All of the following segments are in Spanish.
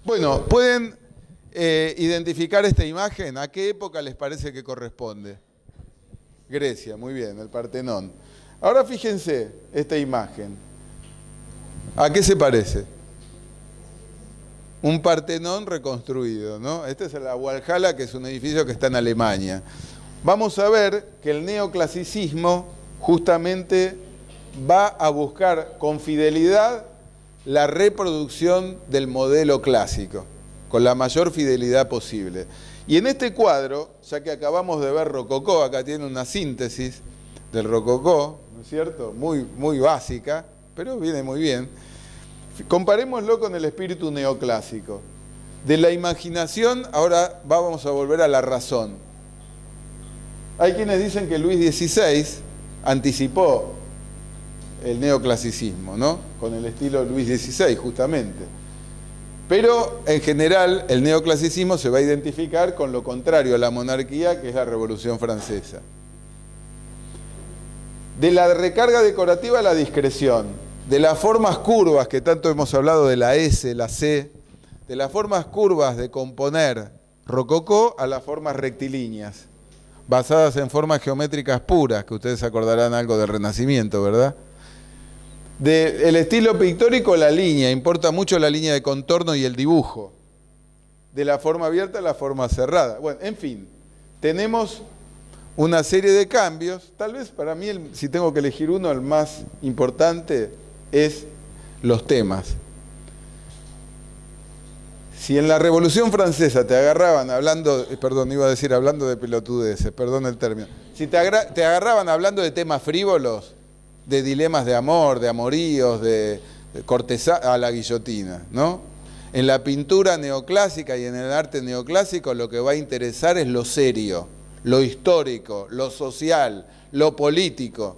Bueno, ¿pueden identificar esta imagen? ¿A qué época les parece que corresponde? Grecia, muy bien, el Partenón. Ahora fíjense esta imagen. ¿A qué se parece? Un Partenón reconstruido, ¿no? Este es la Walhalla, que es un edificio que está en Alemania. Vamos a ver que el neoclasicismo justamente va a buscar con fidelidad la reproducción del modelo clásico, con la mayor fidelidad posible. Y en este cuadro, ya que acabamos de ver Rococó, acá tiene una síntesis del Rococó, ¿no es cierto? Muy básica, pero viene muy bien. Comparémoslo con el espíritu neoclásico. De la imaginación, ahora vamos a volver a la razón. Hay quienes dicen que Luis XVI anticipó el neoclasicismo, ¿no? Con el estilo Luis XVI, justamente. Pero, en general, el neoclasicismo se va a identificar con lo contrario a la monarquía, que es la Revolución Francesa. De la recarga decorativa a la discreción, de las formas curvas, que tanto hemos hablado de la S, la C, de las formas curvas de componer rococó a las formas rectilíneas, basadas en formas geométricas puras, que ustedes acordarán algo del Renacimiento, ¿verdad? Del estilo pictórico, la línea, importa mucho la línea de contorno y el dibujo. De la forma abierta a la forma cerrada. Bueno, en fin, tenemos una serie de cambios. Tal vez para mí, si tengo que elegir uno, el más importante es los temas. Si en la Revolución Francesa te agarraban hablando, hablando de pelotudeces, perdón el término, si te agarraban hablando de temas frívolos, de dilemas de amor, de amoríos, de cortesana, a la guillotina, ¿no? En la pintura neoclásica y en el arte neoclásico lo que va a interesar es lo serio, lo histórico, lo social, lo político.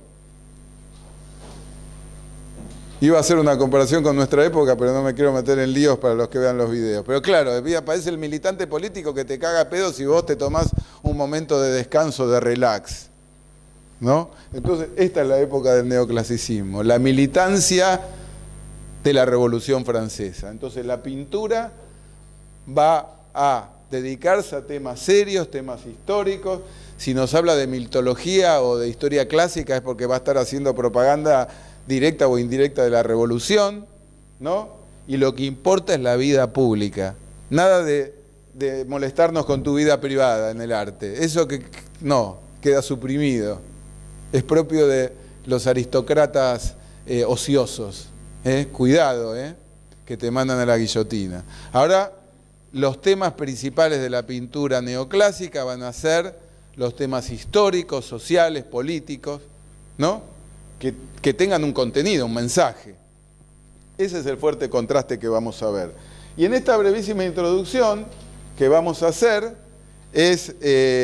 Iba a hacer una comparación con nuestra época, pero no me quiero meter en líos para los que vean los videos. Pero claro, parece el militante político que te caga a pedo si vos te tomás un momento de descanso, de relax, ¿no? Entonces, esta es la época del neoclasicismo, la militancia de la Revolución Francesa. Entonces, la pintura va a dedicarse a temas serios, temas históricos. Si nos habla de mitología o de historia clásica es porque va a estar haciendo propaganda directa o indirecta de la revolución, ¿no? Y lo que importa es la vida pública. Nada de molestarnos con tu vida privada en el arte. Eso que no, queda suprimido. Es propio de los aristócratas ociosos. Cuidado, que te mandan a la guillotina. Ahora, los temas principales de la pintura neoclásica van a ser los temas históricos, sociales, políticos, ¿no? Que tengan un contenido, un mensaje. Ese es el fuerte contraste que vamos a ver. Y en esta brevísima introducción que vamos a hacer es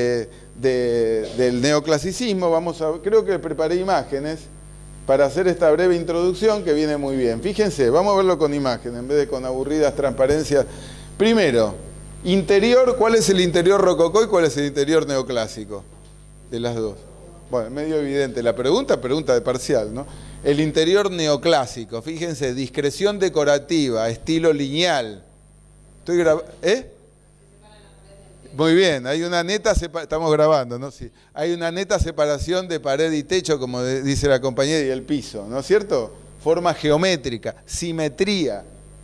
del neoclasicismo. Creo que preparé imágenes para hacer esta breve introducción que viene muy bien. Fíjense, vamos a verlo con imágenes en vez de con aburridas transparencias. Primero, interior, ¿cuál es el interior rococó y cuál es el interior neoclásico? De las dos. Bueno, es medio evidente. La pregunta de parcial, ¿no? El interior neoclásico, fíjense, discreción decorativa, estilo lineal. Estoy grabando, Muy bien, hay una neta estamos grabando, ¿no? Sí. Hay una neta separación de pared y techo, como dice la compañera, y el piso, ¿no es cierto? Forma geométrica, simetría.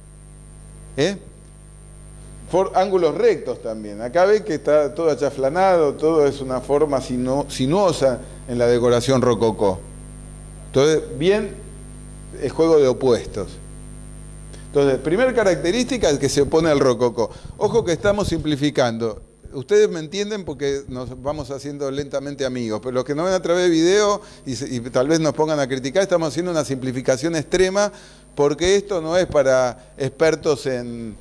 Ángulos rectos también. Acá ven que está todo achaflanado, todo es una forma sinuosa en la decoración rococó. Entonces, bien, es juego de opuestos. Entonces, primera característica es que se opone al rococó. Ojo que estamos simplificando. Ustedes me entienden porque nos vamos haciendo lentamente amigos, pero los que nos ven a través de video y tal vez nos pongan a criticar, estamos haciendo una simplificación extrema porque esto no es para expertos en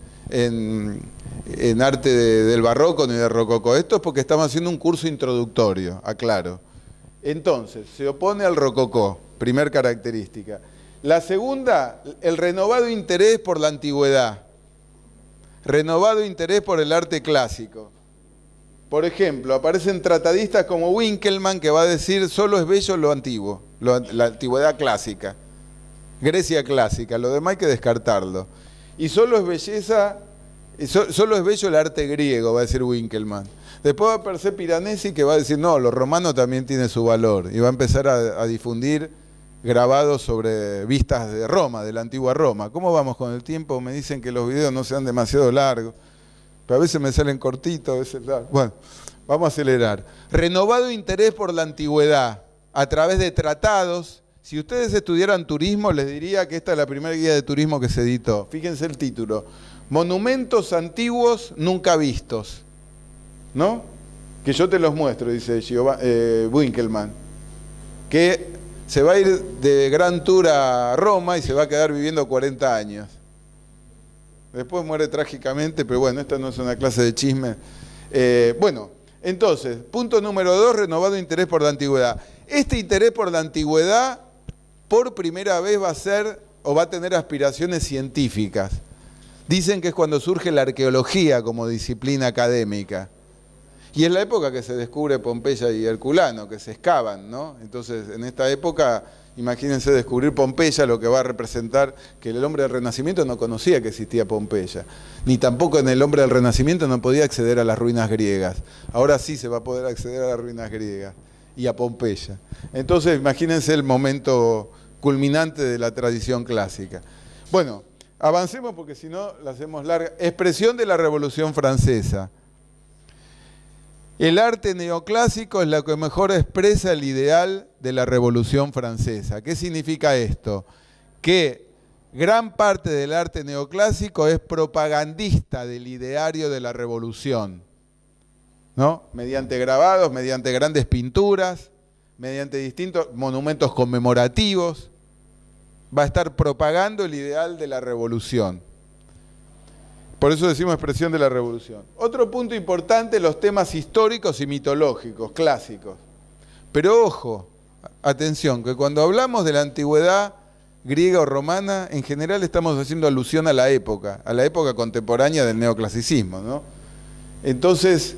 arte del barroco ni del rococó. Esto es porque estamos haciendo un curso introductorio, aclaro. Entonces, se opone al rococó, primer característica. La segunda, el renovado interés por la antigüedad. Renovado interés por el arte clásico. Por ejemplo, aparecen tratadistas como Winkelmann, que va a decir solo es bello lo antiguo, la antigüedad clásica. Grecia clásica, lo demás hay que descartarlo. Y solo es belleza Solo es bello el arte griego, va a decir Winkelmann. Después va a aparecer Piranesi que va a decir, no, lo romano también tiene su valor. Y va a empezar a difundir grabados sobre vistas de Roma, de la antigua Roma. ¿Cómo vamos con el tiempo? Me dicen que los videos no sean demasiado largos, pero a veces me salen cortitos, a veces largos. Bueno, vamos a acelerar. Renovado interés por la antigüedad a través de tratados. Si ustedes estudiaran turismo, les diría que esta es la primera guía de turismo que se editó. Fíjense el título. Monumentos antiguos nunca vistos. ¿No? Que yo te los muestro, dice Winkelmann. Que se va a ir de gran tour a Roma y se va a quedar viviendo 40 años. Después muere trágicamente, pero bueno, esta no es una clase de chisme. Bueno, entonces, punto número 2, renovado interés por la antigüedad. Este interés por la antigüedad, por primera vez va a ser o va a tener aspiraciones científicas. Dicen que es cuando surge la arqueología como disciplina académica. Y es la época que se descubre Pompeya y Herculano, que se excavan, ¿no? Entonces, en esta época, imagínense descubrir Pompeya, lo que va a representar que el hombre del Renacimiento no conocía que existía Pompeya. Ni tampoco en el hombre del Renacimiento no podía acceder a las ruinas griegas. Ahora sí se va a poder acceder a las ruinas griegas y a Pompeya. Entonces, imagínense el momento culminante de la tradición clásica. Bueno, avancemos porque si no la hacemos larga. Expresión de la Revolución Francesa. El arte neoclásico es lo que mejor expresa el ideal de la Revolución Francesa. ¿Qué significa esto? Que gran parte del arte neoclásico es propagandista del ideario de la Revolución, ¿no? Mediante grabados, mediante grandes pinturas, mediante distintos monumentos conmemorativos, va a estar propagando el ideal de la Revolución. Por eso decimos expresión de la Revolución. Otro punto importante, los temas históricos y mitológicos, clásicos. Pero ojo, atención, que cuando hablamos de la antigüedad griega o romana, en general estamos haciendo alusión a la época contemporánea del neoclasicismo, ¿no? Entonces,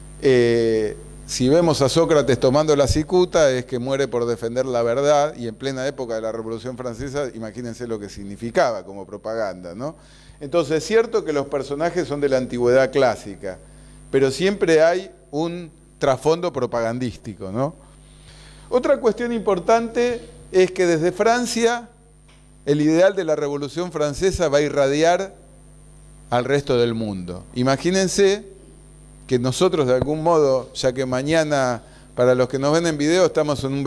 si vemos a Sócrates tomando la cicuta, es que muere por defender la verdad, y en plena época de la Revolución Francesa, imagínense lo que significaba como propaganda, ¿no? Entonces, es cierto que los personajes son de la antigüedad clásica, pero siempre hay un trasfondo propagandístico, ¿no? Otra cuestión importante es que desde Francia el ideal de la Revolución Francesa va a irradiar al resto del mundo. Imagínense que nosotros de algún modo, ya que mañana, para los que nos ven en video, estamos en un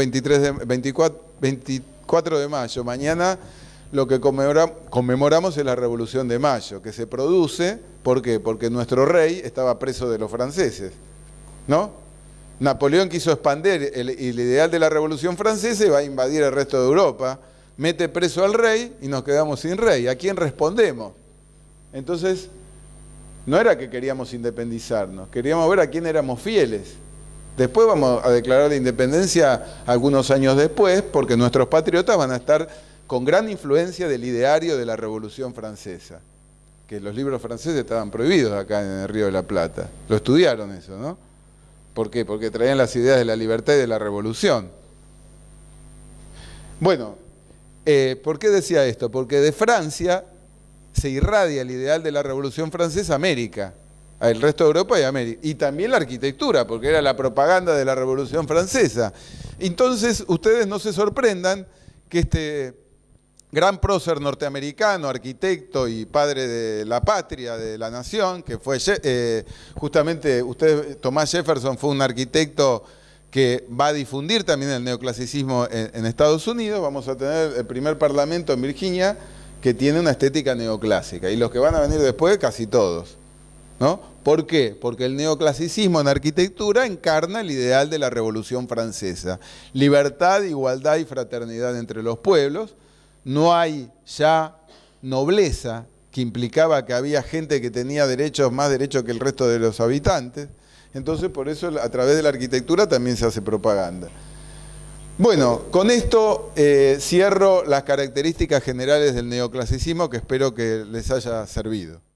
24 de mayo, mañana lo que conmemoramos es la Revolución de Mayo, que se produce, ¿por qué? Porque nuestro rey estaba preso de los franceses, ¿no? Napoleón quiso expandir el ideal de la Revolución Francesa y va a invadir el resto de Europa, mete preso al rey y nos quedamos sin rey. ¿A quién respondemos? Entonces, no era que queríamos independizarnos, queríamos ver a quién éramos fieles. Después vamos a declarar la independencia algunos años después, porque nuestros patriotas van a estar con gran influencia del ideario de la Revolución Francesa, que los libros franceses estaban prohibidos acá en el Río de la Plata. Lo estudiaron eso, ¿no? ¿Por qué? Porque traían las ideas de la libertad y de la revolución. Bueno, ¿por qué decía esto? Porque de Francia se irradia el ideal de la Revolución Francesa a América, al resto de Europa y América. Y también la arquitectura, porque era la propaganda de la Revolución Francesa. Entonces, ustedes no se sorprendan que este gran prócer norteamericano, arquitecto y padre de la patria, de la nación, que fue justamente, Thomas Jefferson fue un arquitecto que va a difundir también el neoclasicismo en Estados Unidos. Vamos a tener el primer parlamento en Virginia que tiene una estética neoclásica, y los que van a venir después casi todos, ¿no? ¿Por qué? Porque el neoclasicismo en arquitectura encarna el ideal de la Revolución Francesa: libertad, igualdad y fraternidad entre los pueblos. No hay ya nobleza, que implicaba que había gente que tenía derechos, más derechos que el resto de los habitantes. Entonces, por eso, a través de la arquitectura también se hace propaganda. Bueno, con esto cierro las características generales del neoclasicismo, que espero que les haya servido.